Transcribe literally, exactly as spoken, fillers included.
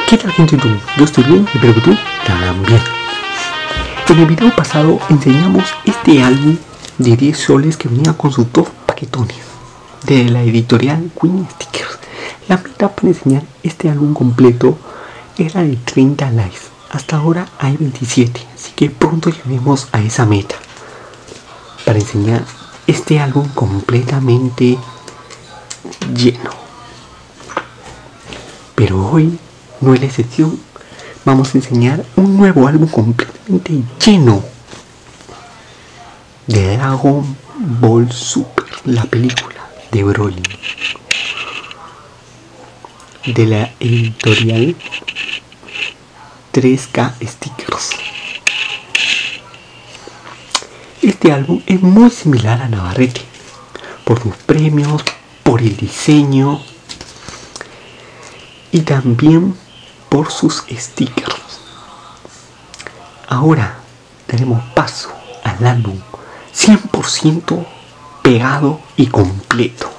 ¿Qué tal, gente? ¿Tú? Yo estoy bien, espero que tú también. En el video pasado enseñamos este álbum de diez soles que venía con sus dos paquetones de la editorial Queen Stickers. La meta para enseñar este álbum completo era de treinta likes. Hasta ahora hay veintisiete, así que pronto lleguemos a esa meta para enseñar este álbum completamente lleno. Pero hoy no es la excepción. Vamos a enseñar un nuevo álbum completamente lleno de Dragon Ball Super, la película de Broly, de la editorial tres K Stickers. Este álbum es muy similar a Navarrete por sus premios, por el diseño y también por sus stickers. Ahora daremos paso al álbum cien por ciento pegado y completo.